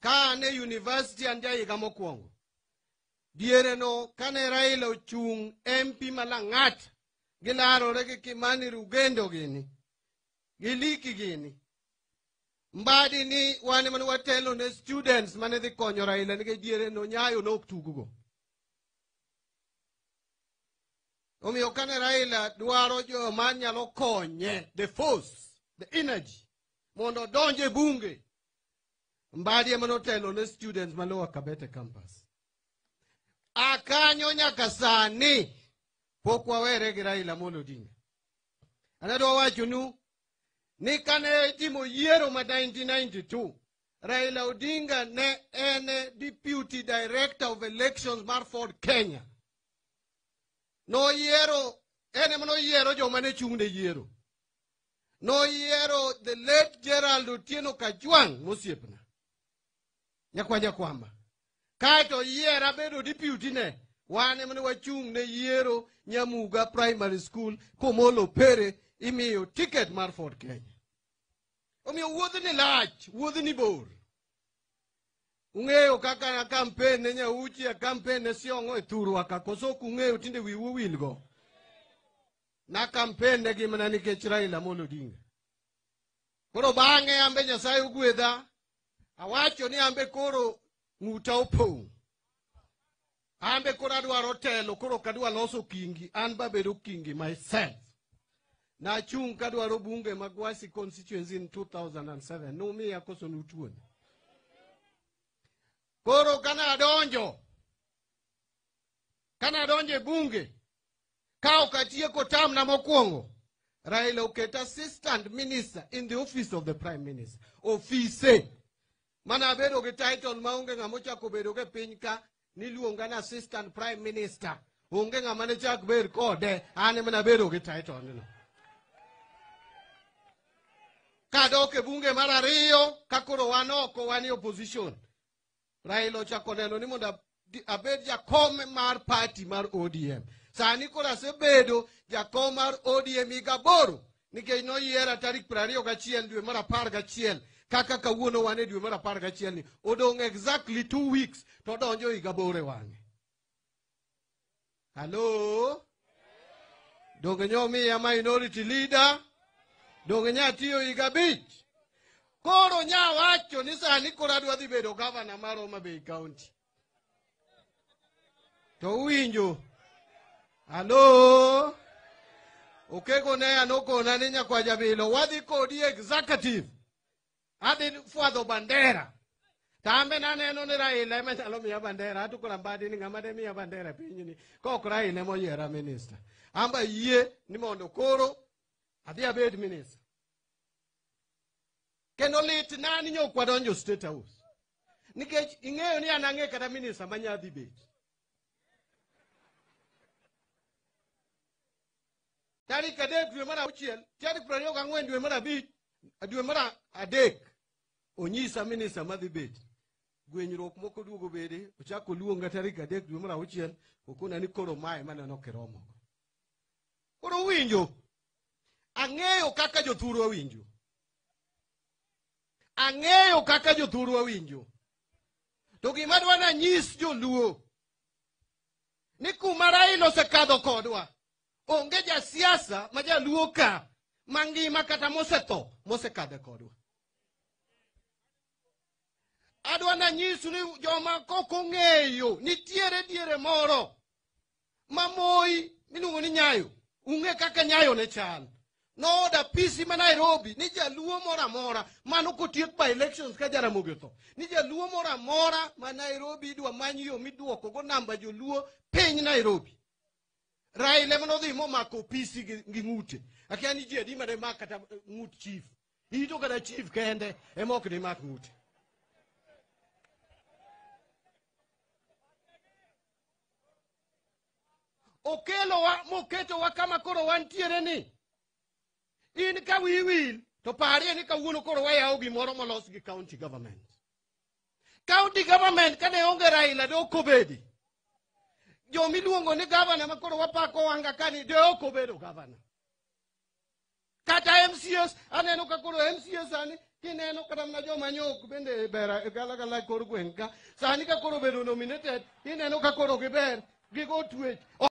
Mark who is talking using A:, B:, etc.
A: kane university anja higa mokwongo. Diere no kane Raila ochung MP malang'at gilarore gi Kimani Rugendo gini giliki gini mbadi ni wane manu watelo ne students mane dhi konyo Raila nige diere no Nyayo no oktugugo. Omiyo kane Raila dwaro jo manyalo konye, the force, the energy, mondo donje bunge, mbadi emano telo ne students malo Kabete campus. Akanyo nyaka sani pok wawere gi Raila Amolo Odinga. Anadwa wachonu ni kane timo yiero ma 1992, Raila Odinga ne ene Deputy Director of Elections mar Ford Kenya. No yiero, ene mano yiero jo mane chung'ne yiero. No yiero the late Gerald Otieno Kajwang' mosiepna. Nyakwanja kwamba. Kaito yiera bedo deputy ne. Wane mane wachung'ne yiero Nyamuga Primary School komolo pere imiyo ticket mar Ford Kenya. Omiyo wuodhi ni lach, wuodhi ni bor. Ung'eyo kaka na campaign ne Nyauchi ya campaign ne Siongo e Thurwa ka koso kung'eyo tinde wiwu wilgo. Na campaign ne gimana nikech Raila Amolo Odinga. Koro bang'e ambe Nyasaye ogwedha, awacho ni ambe koro ng'uta opong'. Ambe koro adwaro telo, koro kadwa loso kingi, an babedo kingi myself. Na chung kadwaro bunge Magwasi constituency in 2007, numiya koso nutuon. Koro kana adonjo bunge, ka okatieko tam na mokwongo, Raila oketa assistant minister in the office of the prime minister. Office. Mana bedo ge title maonge ng'amo chako bedo ge piny ka niluonga na assistant prime minister. Onge ng'ama ne chak ber kode, ane mana bedo ge title nino. Kadoke bunge mar ariyo, kakoro wanoko wani opposition. Raila ochako neno ni mondo abed jakom mar party mar ODM. Sani koro asebedo jakom mar ODM higa boro nikech noyiera tarik 21 dwe mar 11 kaka kawuono wane dwe mar 11 ni odong exactly 2 weeks to donjo higa boro wang'e. Hello? Donge nyomiya minority leader? Donge nyatiyo higa bich? Koro nyawacho ni sani koro adwa dhi bedo governor mar Homa Bay County. To uwinjo? Hello? Okego ne anokona ni nyakwaja bilo. Wadhi kodi executive. Adhi fuadho bandera. Tambe naneno ni Raila ema nyalo miya bandera. Hatu kora mbadi ni ngamade miya bandera pinyi ni. Koko Raila mo yiera minister. Amba yie ni mondo koro adhi abed minister. Kendo lit nani nyokwa donjo State House. Nikech ing'eyo ni anang'e kata minister manyadhi bet. Tarik 3 dwe mar 6, tarik 24 dwe mar 5, dwe mar 3, onyisa minister madhi bet. Gwenyruok moko duogo bede, ochako luonga tarik 3 dwe mar 6, okona ni koro mae maneno kiromo. Koro winjo, ang'eyo kaka jothurwa winjo. Ang'eyo kaka jothurwa winjo. To gima dwa na nyis joluo ni kuma Raila osekadho kodwa, onge ja siasa ma jaluo ka mangima kata mosetho mosekadho kodwa. Adwa na nyisu ni joma koko ng'eyo nitiere diere moro mamoi miluongo ni Nyayo. Ung'e kaka Nyayo ne chal. No da pisi ma Nairobi ni jaluo mora mora mano kotiek by elections ka Jaramogi otho. Ni jaluo mora mora ma Nairobi idwa manyo yo miduoko go namba joluo piny Nairobi. Raila mano dhi momako pisi gi ng'ute. Akia ni ji adi mane mak kata ng'ut chief. Ito kada chief kende emok ni mak ng'ute. Okelo wa moketo wa kama koro wantiere ni. In ka wiwil to pare ni kawuono koro wayawo gimoro molos gi county government. County government kane onge Raila do kobedi. Jo miluongo ni governor ma koro wapako wanga kani do kobedo governor. Kata MCS aneno ka koro MCS ani Kineno karam na joma nyok bende bera gala kor gwenka. Sani ka koro bedo nominated, ineno ka koro giber, gigo twech.